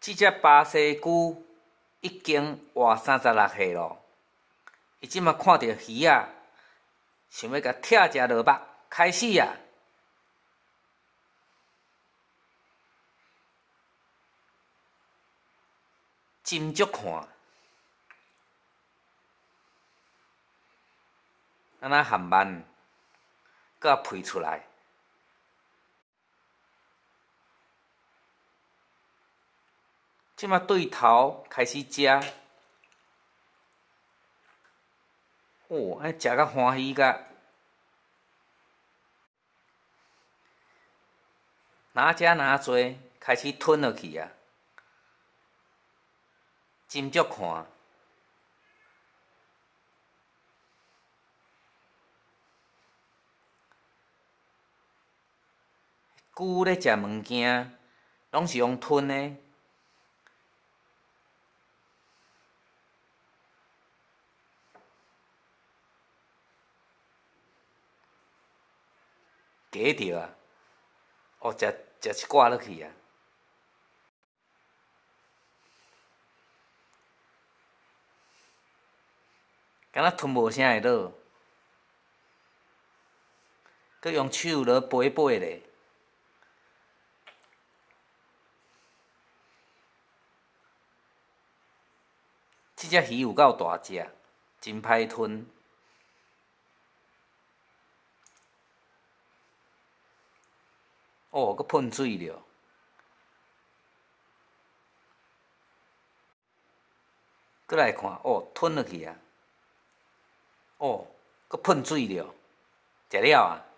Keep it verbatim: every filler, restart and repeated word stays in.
即只巴西龟已经活三十六岁咯，伊即马看到鱼啊，想要甲拆食落肉，开始啊！斟酌看，安那含慢，搁啊配出来。即马对头开始食，哦，安食甲欢喜甲，哪食哪做，开始吞落去啊！斟酌看，龟咧食物件，拢是用吞的。夹着啊！哦，食食一寡落去啊！敢若吞无啥会落，佮用手落掰掰咧。即只鱼有够大只，真歹吞。哦，佮喷水了。佮来看，哦，吞落去啊！哦，佮喷水了，食了啊！